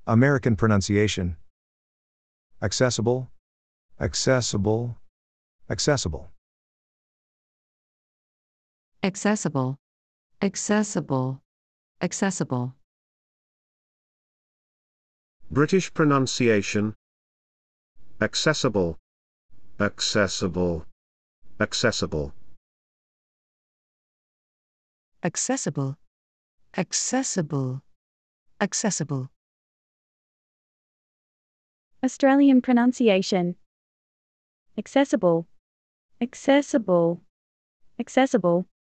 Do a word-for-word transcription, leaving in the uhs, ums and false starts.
American pronunciation. Accessible, accessible, accessible. Accessible. Accessible. Accessible. British pronunciation. Accessible, accessible, accessible. Accessible. Accessible. Accessible. Australian pronunciation. Accessible. Accessible. Accessible.